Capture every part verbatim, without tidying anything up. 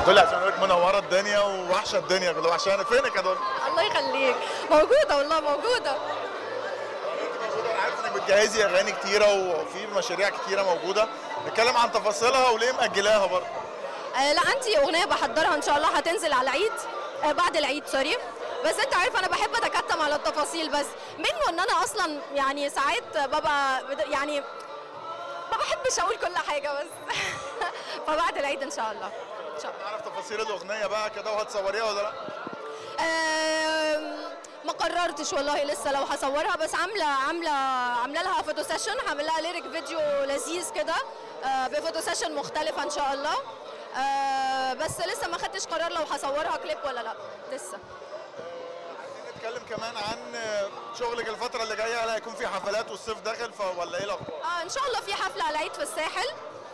دول عشان اقول لك منوره الدنيا ووحشه الدنيا كلها وحشانه. فينك يا دول؟ الله يخليك. موجوده والله موجوده. انا عارف انك بتجهزي اغاني كتيره وفي مشاريع كتيره موجوده، نتكلم عن تفاصيلها وليه مأجلاها برضه. آه لا عندي اغنيه بحضرها ان شاء الله هتنزل على العيد، آه بعد العيد سوري. بس انت عارف انا بحب اتكتم على التفاصيل، بس منه ان انا اصلا يعني ساعات ببقى يعني ما بحبش اقول كل حاجه بس. فبعد العيد ان شاء الله. ان شاء الله. نعرف تفاصيل الاغنيه بقى كده وهتصوريها ولا لا؟ ما قررتش والله لسه لو هصورها، بس عامله عامله عامله لها فوتو سيشن، هعمل لها ليريك فيديو لذيذ كده بفوتو سيشن مختلفه ان شاء الله. بس لسه ما خدتش قرار لو هصورها كليب ولا لا لسه. عايزين نتكلم كمان عن شغلك الفتره اللي جايه، هل هيكون في حفلات والصيف داخل ولا ايه الاخبار؟ اه ان شاء الله في حفله على العيد في الساحل،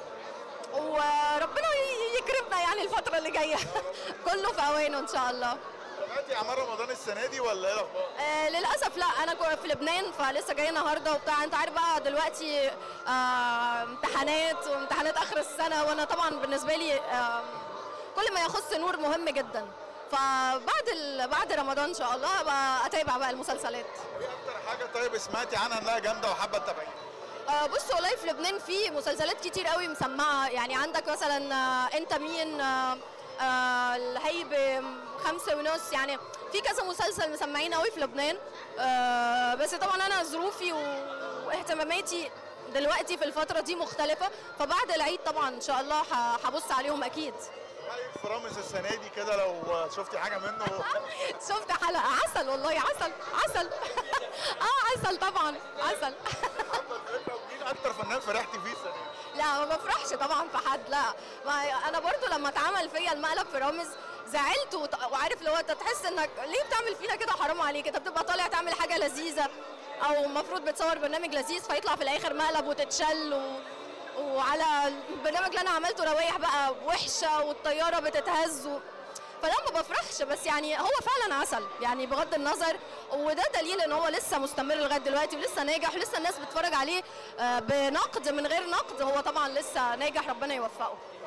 وربنا يكرمنا يعني الفتره اللي جايه. كله في اوانه ان شاء الله. تابعتي اعمال رمضان السنه دي ولا ايه الاخبار؟ آه للاسف لا، انا كنت في لبنان فلسه جايه النهارده وبتاع، انت عارف بقى دلوقتي آه امتحانات وامتحانات اخر السنه، وانا طبعا بالنسبه لي آه كل ما يخص نور مهم جدا، فبعد ال... بعد رمضان ان شاء الله هبقى اتابع بقى المسلسلات. ايه اكتر حاجه طيب سمعتي عنها انها جامده وحابه تتابعيها؟ آه بص والله في لبنان في مسلسلات كتير قوي مسمعه، يعني عندك مثلا آه انت مين، آه آه الهيبه، خمسة ونص، يعني في كذا مسلسل مسمعين قوي في لبنان. آه بس طبعا انا ظروفي واهتماماتي دلوقتي في الفتره دي مختلفه، فبعد العيد طبعا ان شاء الله هبص عليهم اكيد. رايك في رامز السنه دي كده لو شفتي حاجه منه؟ شفت حلقه عسل والله، عسل عسل. اه عسل طبعا عسل. مين اكتر فنان فرحتي فيه السنه دي؟ لا ما بفرحش طبعا في حد، لا ما انا برضو لما اتعمل فيا المقلب في رامز زعلت، وعارف لو انت تحس انك ليه بتعمل فينا كده، حرام عليك، انت بتبقى طالع تعمل حاجه لذيذه او المفروض بتصور برنامج لذيذ فيطلع في الاخر مقلب وتتشل و... وعلى البرنامج اللي انا عملته روايح بقى وحشه والطياره بتتهز و... فلا ما بفرحش، بس يعني هو فعلا عسل يعني بغض النظر، وده دليل ان هو لسه مستمر لغايه دلوقتي ولسه ناجح ولسه الناس بتتفرج عليه بنقد من غير نقد، هو طبعا لسه ناجح ربنا يوفقه.